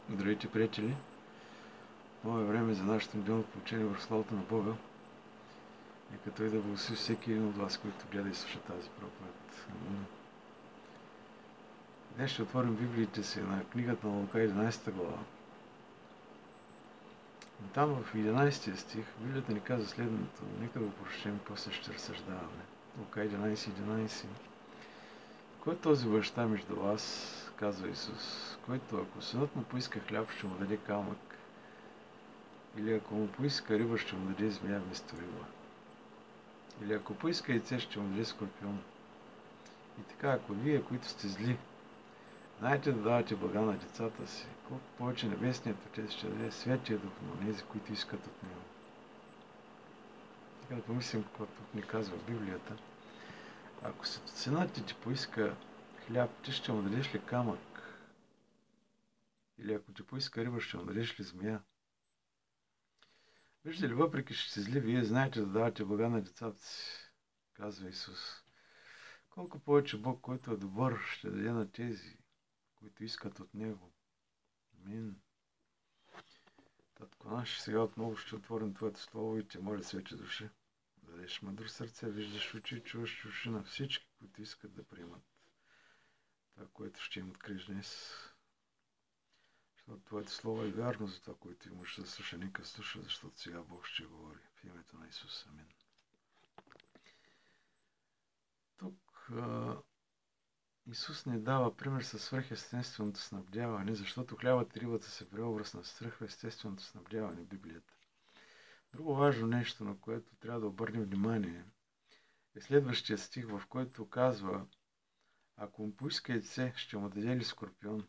Здравейте, приятели! Ново е време за нашето неделно получение върху славата на Бога. Нека Той да благослови всеки един от вас, който гледа и слуша тази проповед. Днес ще отворим Библиите си на книгата на Лука 11 глава. И там в 11 стих Библията ни казва следното. Нека го прочетем, после ще разсъждаваме. Лука 11:11. Кой е този баща между вас, казва Исус, който ако синът му поиска хляб, ще му даде камък, или ако му поиска риба, ще му даде змия вместо риба, или ако поиска яйце, ще му даде скорпион. И така, ако вие, които сте зли, знаете да давате блага на децата си, колко повече Небесният Отец ще даде Святия Дух на тези, които искат от Него. Така да помислим какво тук ни казва Библията. Ако синът ти поиска хляб, ти ще му дадеш ли камък? Или ако ти поиска риба, ще му дадеш ли змия? Виждате ли, въпреки че сте зли, вие знаете да давате блага на децата си, казва Исус. Колко повече Бог, който е добър, ще даде на тези, които искат от Него. Амин. Татко наш, сега отново ще отворим Твоето Слово и Те моля, свече души, да дадеш мъдро сърце, виждаш очи, чуваш уши на всички, които искат да приемат това, което ще им откриеш днес. Защото Твоето Слово е вярно за това, което имаш да слуша. Нека слуша, защото сега Бог ще говори. В името на Исус. Амин. Тук Исус ни дава пример със свръхестественото снабдяване, защото хлябът и рибата се преобраз на свръхестественото снабдяване в Библията. Друго важно нещо, на което трябва да обърнем внимание, е следващия стих, в който казва: ако му поиска яйце, ще му даде ли скорпион?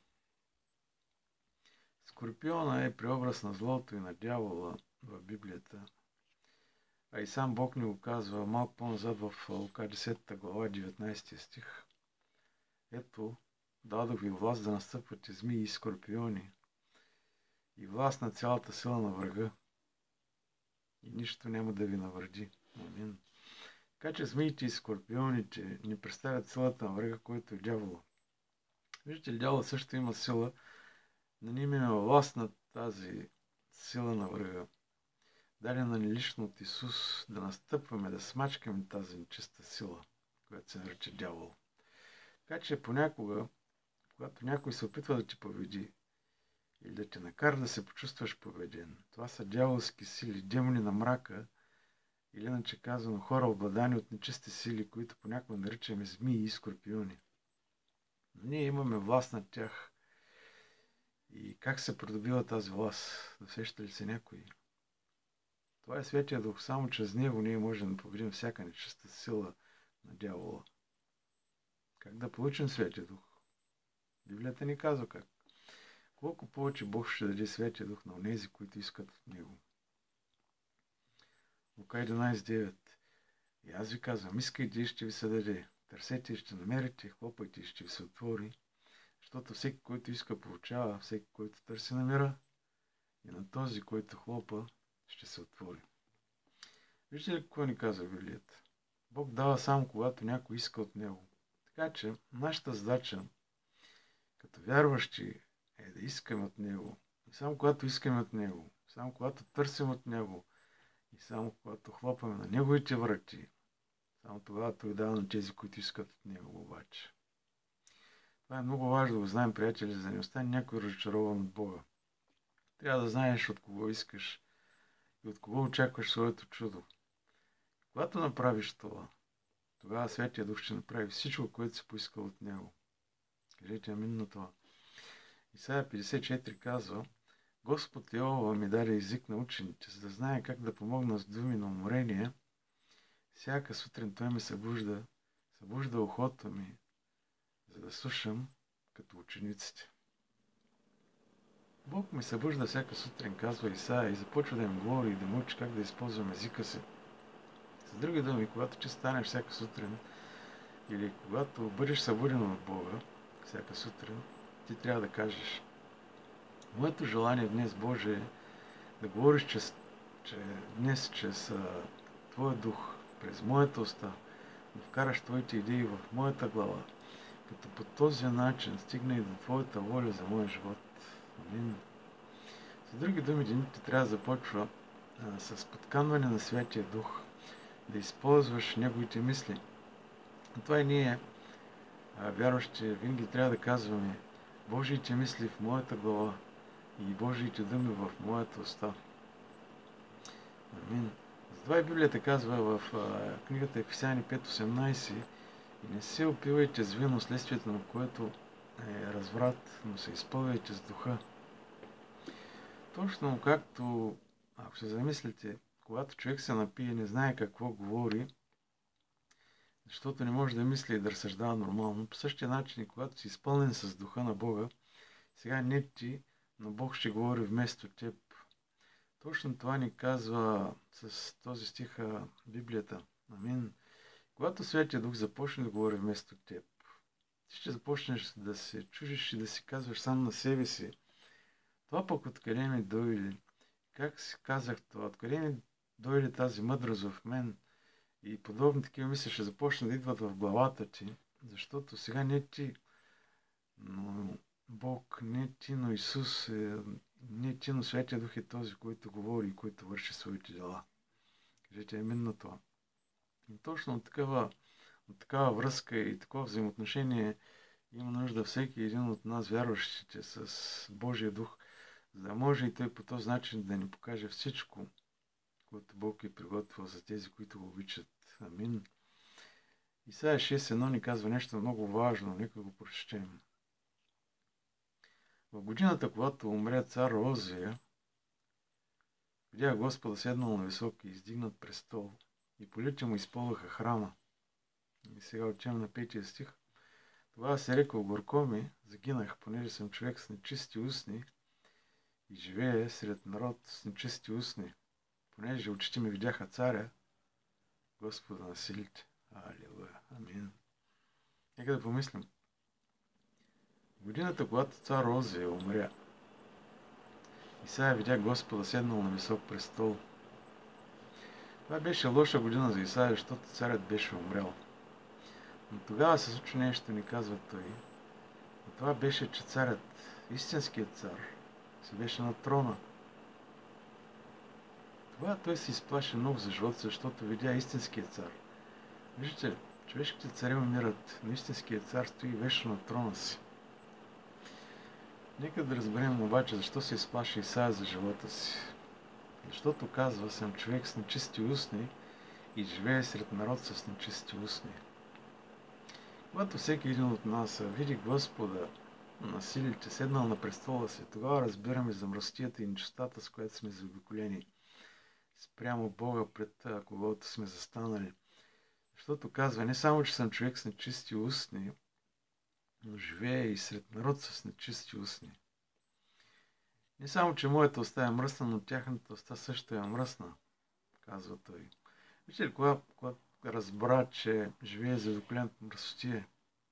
Скорпиона е преобраз на злото и на дявола в Библията. А и сам Бог ни го казва малко по-назад в Лука 10 глава 19 стих. Ето, дадох ви власт да настъпвате змии и скорпиони и власт на цялата сила на врага и нищо няма да ви навреди. Амин. Така че змиите и скорпионите ни представят силата на врага, който е дявола. Виждате ли, дявол също има сила, но ние имаме власт над тази сила на врага, дадена ни лично от Исус, да настъпваме, да смачкаме тази нечиста сила, която се нарича дявол. Така че понякога, когато някой се опитва да ти победи или да те накара да се почувстваш победен, това са дяволски сили, демони на мрака, или иначе казано хора, обладани от нечисти сили, които понякога наричаме змии и скорпиони. Но ние имаме власт над тях. И как се придобива тази власт? Досеща ли се някой? Това е Святия Дух, само чрез Него ние можем да победим всяка нечиста сила на дявола. Как да получим Святия Дух? Библията ни казва как. Колко повече Бог ще даде Святия Дух на онези, които искат от Него. Лука 11:9. И аз ви казвам, искайте и ще ви се даде. Търсете и ще намерите, хлопайте и ще ви се отвори. Защото всеки, който иска, получава, всеки, който търси, намира. И на този, който хлопа, ще се отвори. Вижте ли какво ни казва Библията? Бог дава само когато някой иска от Него. Така че нашата задача като вярващи е да искаме от Него. И само когато искаме от Него, само когато търсим от Него и само когато хлопаме на Неговите врати, само тогава Той дава на тези, които искат от Него обаче. Това е много важно да го знаем, приятели, за да не остане някой разочарован от Бога. Трябва да знаеш от кого искаш и от кого очакваш своето чудо. Когато направиш това, тогава Святия Дух ще направи всичко, което си поискал от Него. Кажете амин на това. Исаия 54 казва: Господ Йehova ми даде език на учените, за да знае как да помогна с думи на уморение. Всяка сутрин Той ме събужда ухото ми, за да слушам като учениците. Бог ми събужда всяка сутрин, казва Исаия, и започва да им говори и да му учи как да използвам езика си. С други думи, когато ти станеш всяка сутрин или когато бъдеш събуден от Бога всяка сутрин, ти трябва да кажеш: моето желание днес, Боже, е да говориш днес чрез Твоя дух, през моята уста, да вкараш Твоите идеи в моята глава, като по този начин стигне и до Твоята воля за моя живот. Амин. С други думи, денят трябва да започва с подканване на Святия Дух, да използваш неговите мисли. Това и ние, вярващи, винаги трябва да казваме Божиите мисли в моята глава и Божиите думи в моята уста. Амин. Затова и Библията казва в книгата Ефесяни 5:18: и не се опивайте с вино, следствието на което е разврат, но се изпълвайте с духа. Точно както, ако се замислите, когато човек се напие, не знае какво говори, защото не може да мисли и да разсъждава нормално, по същия начин и когато си изпълнен с духа на Бога, сега не ти, но Бог ще говори вместо теб. Точно това ни казва с този стих Библията. Амин. Когато Святия Дух започне да говори вместо теб, ти ще започнеш да се чужиш и да си казваш сам на себе си: това пък откъде ми дойде? Как си казах това? Откъде ми дойде тази мъдрост в мен? И подобни такива мисли ще започнат да идват в главата ти, защото сега не ти, но Бог, не ти, но Исус, не ти, но Святия Дух е този, който говори и който върши своите дела. Кажете амин на това. И точно от такава връзка и такова взаимоотношение има нужда всеки един от нас, вярващите, с Божия Дух, за да може и той по този начин да ни покаже всичко, което Бог е приготвил за тези, които го обичат. Амин. Исаия 6:1 ни казва нещо много важно, нека го прочетем. В годината, когато умря цар Озия, видях Господа седнал на висок и издигнат престол, и полите му изпълваха храма. И сега отивам на 5 стих. Тогава се рекал: горко ми, загинах, понеже съм човек с нечисти устни и живее сред народ с нечисти устни, понеже очите ми видяха царя, Господа на силите. Алилуя. Амин. Нека да помислим. Годината, когато цар Озия умря, Исаия видя Господа седнал на висок престол. Това беше лоша година за Исаия, защото царят беше умрял. Но тогава се случи нещо, ни казва той. И това беше, че царят, истинският цар, си беше на трона. Тогава той се изплаши много за живота, защото видя истинският цар. Виждате, човешките царе умират, но истинският цар стои вечно на трона си. Нека да разберем обаче защо се изплаши Исаия за живота си. Защото казва: съм човек с нечисти устни и живее сред народ с нечисти устни. Когато всеки един от нас види Господа на силите, седнал на престола си, тогава разбираме за мръсотията и нечистотата, с която сме заобиколени спрямо Бога, пред когото сме застанали. Защото казва: не само, че съм човек с нечисти устни, но живее и сред народ с нечисти устни. Не само, че моята уста е мръсна, но тяхната уста също е мръсна, казва той. Вижте ли, когато разбра, че живее заобиколен от мръсотия,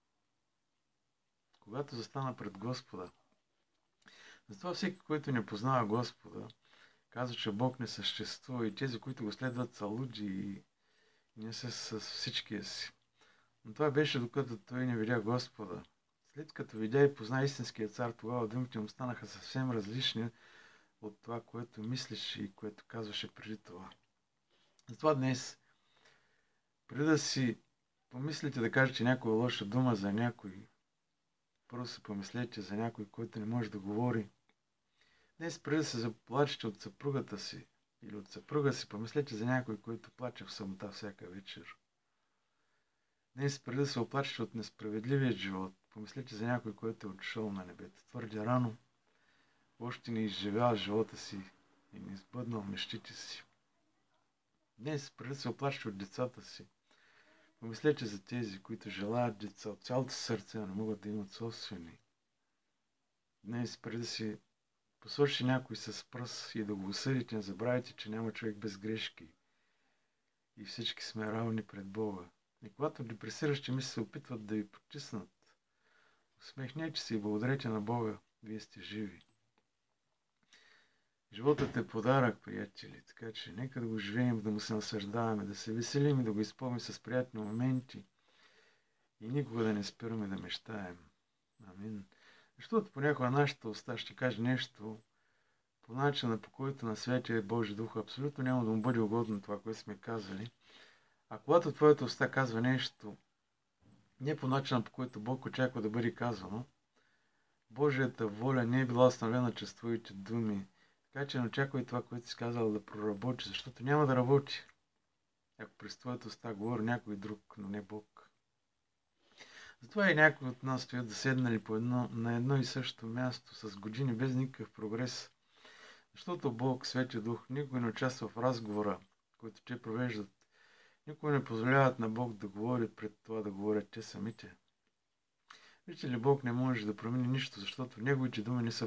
когато застана пред Господа. Затова всеки, който не познава Господа, казва, че Бог не съществува и тези, които го следват, са луди и не са с всичкия си. Но това беше докато той не видя Господа. След като видя и позна истинския цар, тогава думите му станаха съвсем различни от това, което мислеше и което казваше преди това. Затова днес, преди да си помислите да кажете някоя лоша дума за някой, първо се помислете за някой, който не може да говори. Днес, преди да се заплачете от съпругата си или от съпруга си, помислете за някой, който плаче в самота всяка вечер. Днес, преди да се оплачете от несправедливият живот, помислете за някой, който е отшъл на небето твърде рано, още не изживял живота си и не избъднал мечтите си. Днес, преди да се оплачете от децата си, помислете за тези, които желаят деца от цялото сърце, а не могат да имат собствени. Днес, преди да си посочи някой с пръст и да го осъдите, не забравяйте, че няма човек без грешки и всички сме равни пред Бога. И когато депресиращи мисли се опитват да ви потиснат, усмехнете се и благодарете на Бога, вие сте живи. Животът е подарък, приятели, така че нека да го живеем, да му се насъждаваме, да се веселим и да го изпълним с приятни моменти и никога да не спираме да мечтаем. Амин. Защото понякога нашата уста ще каже нещо по начина, по който на Святия Божи Дух абсолютно няма да му бъде угодно това, което сме казали. А когато твоята уста казва нещо не по начина, по който Бог очаква да бъде казано, Божията воля не е била установена чрез твоите думи. Така че не очаквай това, което си казал, да проработи, защото няма да работи. Ако през твоята уста говори някой друг, но не Бог. Затова и някои от нас стоят заседнали на едно и също място с години без никакъв прогрес. Защото Бог, Светия Дух, никой не участва в разговора, който те провеждат. Никой не позволяват на Бог да говори пред това да говорят те самите. Вижте ли, Бог не може да промени нищо, защото Неговите думи не са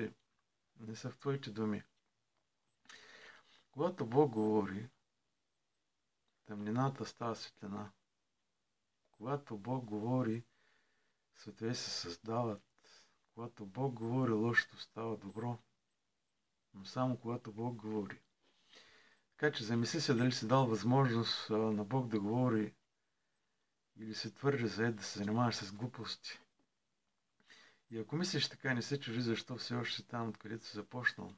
в твоите думи. Когато Бог говори, тъмнината става светлина. Когато Бог говори, светове се създават. Когато Бог говори, лошото става добро. Но само когато Бог говори. Така че замисли се дали си дал възможност на Бог да говори или се твърде зает да се занимаваш с глупости. И ако мислиш така, не се чужи защо все още си там, откъдето си започнал.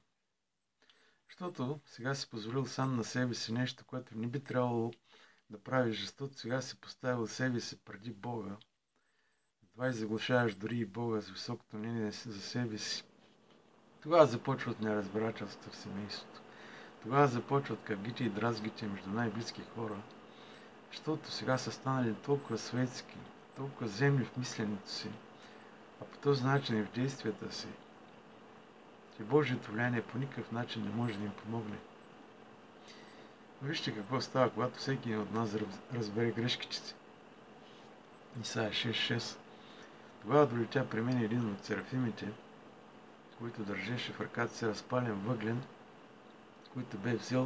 Защото сега си позволил сам на себе си нещо, което не би трябвало да правиш, защото сега си поставил себе си преди Бога. Това и заглушаваш дори и Бога с високото мнение за себе си. Тогава започват неразбирателства в семейството. Тогава започват къвгите и дразгите между най-близки хора, защото сега са станали толкова светски, толкова земни в мисленето си, а по този начин и в действията си, че Божието влияние по никакъв начин не може да им помогне. Но вижте какво става, когато всеки от нас разбере грешките си. Исаия 6.6. Тогава долетя при мен един от серафимите, който държеше в ръката си разпален въглен, който бе взел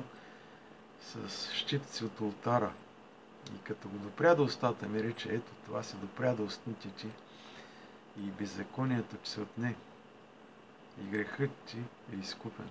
с щитци от олтара. И като го допря до устата ми рече, ето това се допря до устните ти и беззаконието ти се отне и грехът ти е изкупен.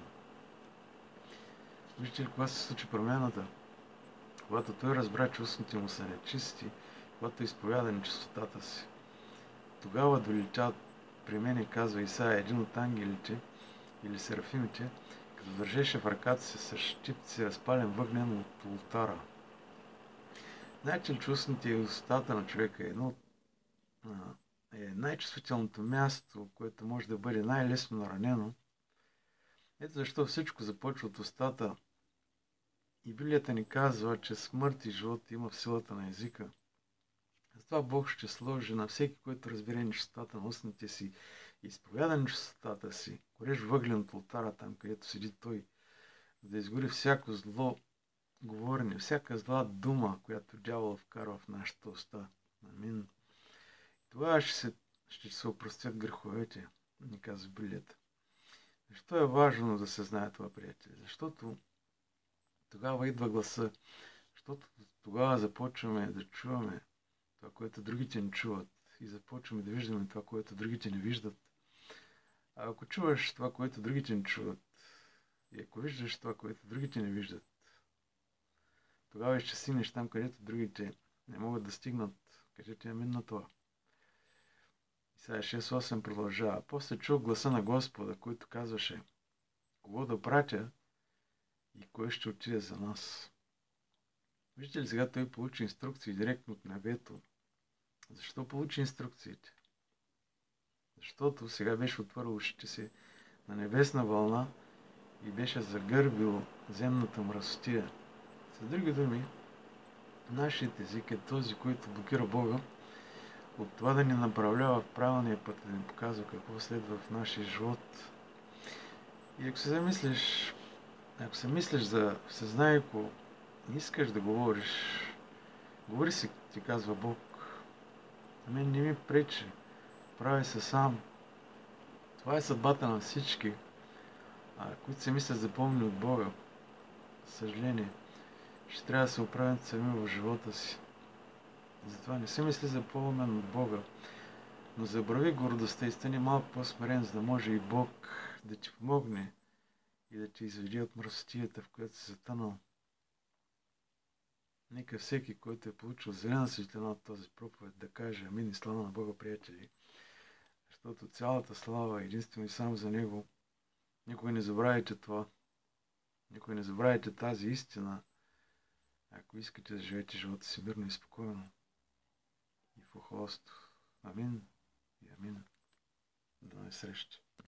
Вижте ли, кога се случи промяната? Когато той разбра, че устните му са нечисти, когато изповяда нечистотата си. Тогава долетя при мен, казва Исаия, един от ангелите или серафимите, като държеше в ръката си с щипци разпален въгнен от олтара. Знаете ли, че устните и устата на човека е най-чувствителното място, което може да бъде най-лесно наранено. Ето защо всичко започва от устата. И Библията ни казва, че смърт и живот има в силата на езика. Затова Бог ще сложи на всеки, който разбере нечистотата на устните си и изповяда нечистотата си, горещ въглен от олтара, там където седи той, да изгори всяко зло говорене, всяка зла дума, която дявол вкарва в нашата уста. Амин. Това ще се опростят греховете, ни казва Библията. Защо е важно да се знае това, приятели? Защото тогава идва гласа. Защото тогава започваме да чуваме това, което другите не чуват. И започваме да виждаме това, което другите не виждат. А ако чуваш това, което другите не чуват, и ако виждаш това, което другите не виждат, тогава ще стигнеш там, където другите не могат да стигнат, където е именно това. Исаия 6.8 продължава. После чух гласа на Господа, който казваше, кого да пратя и кой ще отиде за нас. Виждате ли, сега той получи инструкции директно от небето. Защо получи инструкциите? Защото сега беше отворил ушите си на небесна вълна и беше загърбил земната мръсотия. С други думи, нашият език е този, който блокира Бога от това да ни направлява в правилния път, да ни показва какво следва в нашия живот. И ако се мислиш за всезнайко, не искаш да говориш, говори си, ти казва Бог. На мен не ми пречи, прави се сам. Това е съдбата на всички, които се мислят запомни от Бога. Съжаление, ще трябва да се оправят сами в живота си. Затова не се мисли за по-умен от Бога, но забрави гордостта и стани малко по-смирен, за да може и Бог да ти помогне и да ти изведе от мръсотията, в която си затънал. Нека всеки, който е получил зелена светлина от този проповед, да каже амин и слава на Бога, приятели. защото цялата слава е единствено и само за Него. Никой не забравяйте това. Никой не забравяйте тази истина, ако искате да живеете живота си мирно и спокойно и в охолство. Амин и амин. До насреща.